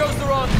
chose the wrong...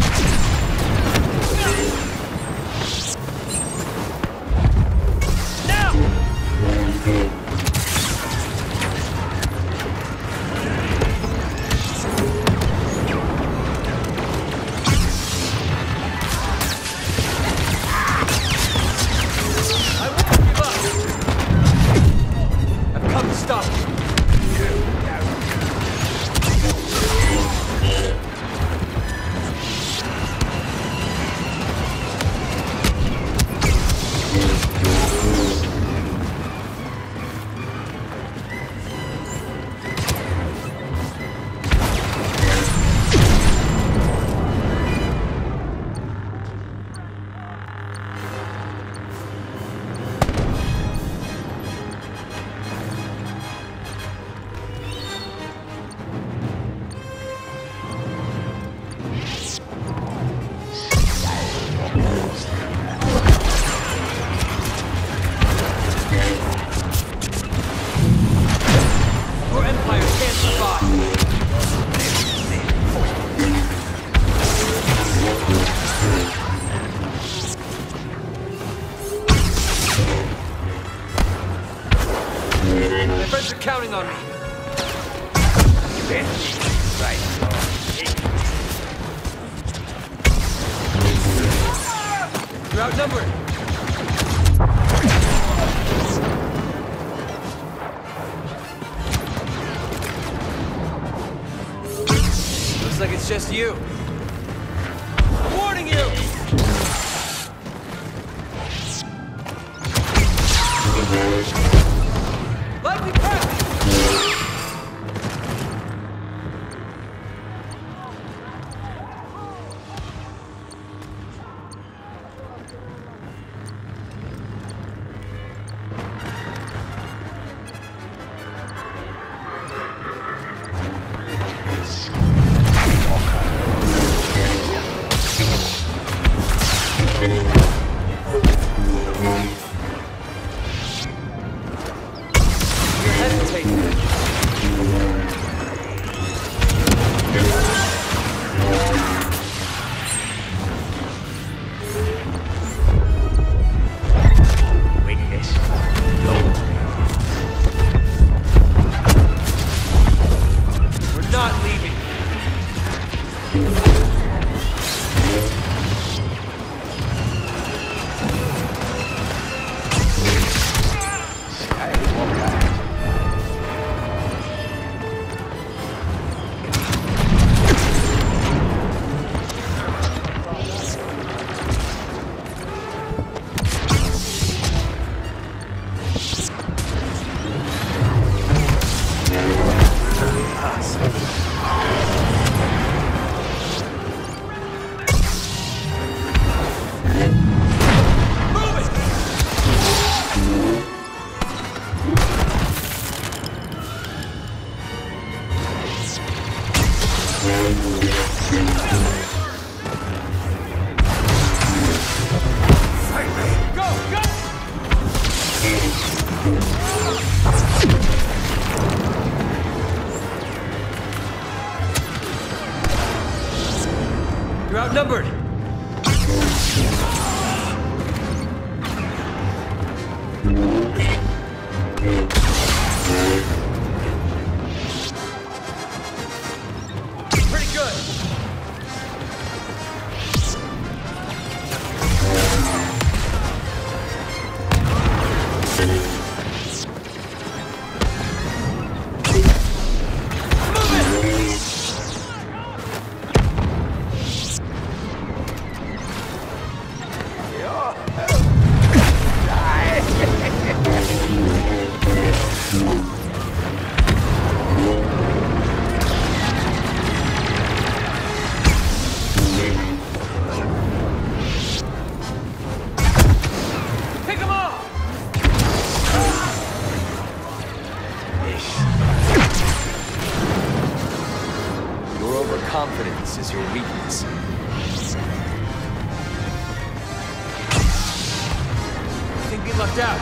Counting on me. Right. You're outnumbered. Looks like it's just you. Warning you! Likely path! You're outnumbered. Pretty good. Confidence is your weakness. I think we lucked out.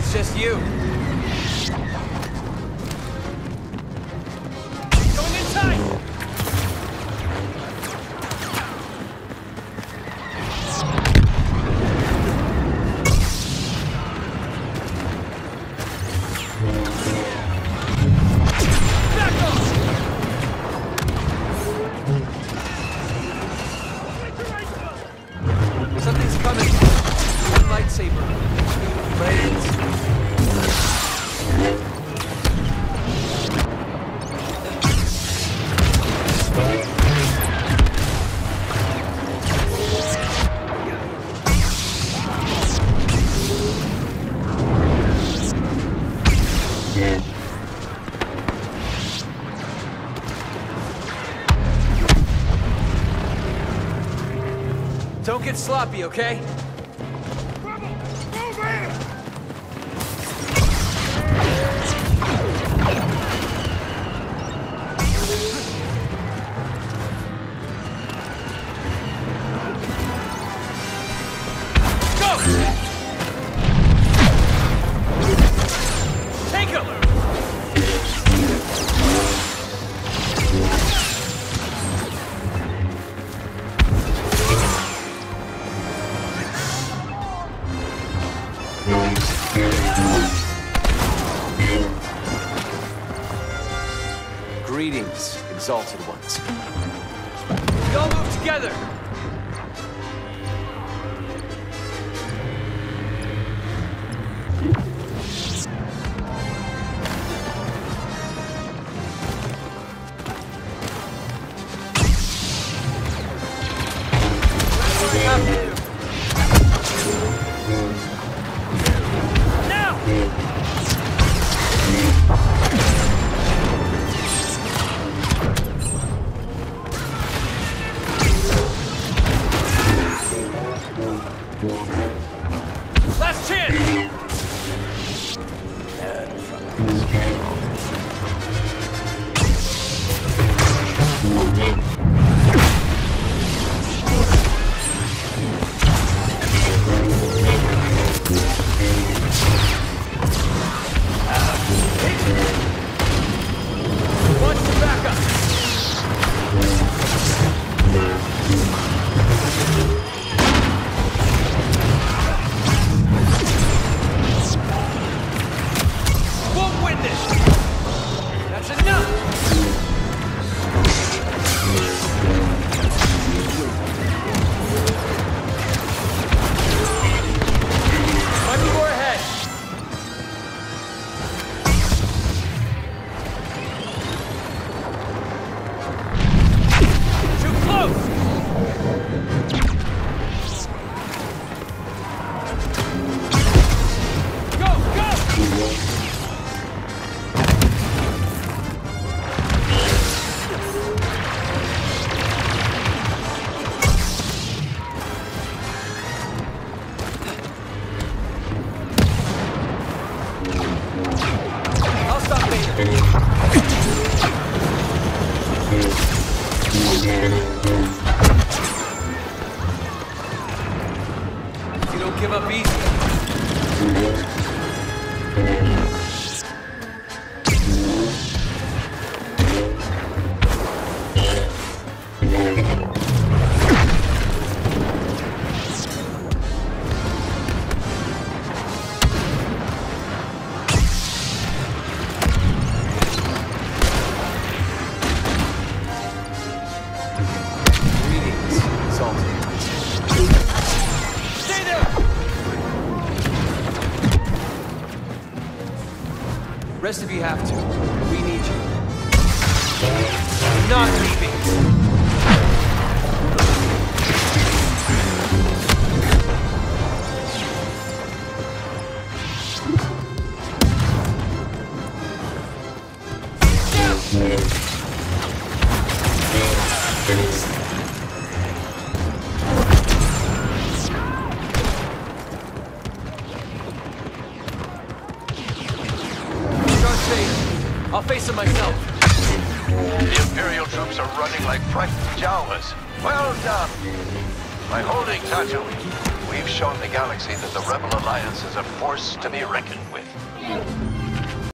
it's just you. Going inside! Something's coming. Lightsaber. Blades. Don't get sloppy, okay? Greetings, exalted ones. We all move together! Last chance! Watch the backup! Won't win this! That's enough! Might be more ahead! Too close! I'll stop Vader. You don't give up easy. Stay there! Rest of you have to. We need you. I'm not leaving. I'll face him myself. The Imperial troops are running like frightened Jawas. Well done. By holding Tatooine, we've shown the galaxy that the Rebel Alliance is a force to be reckoned with.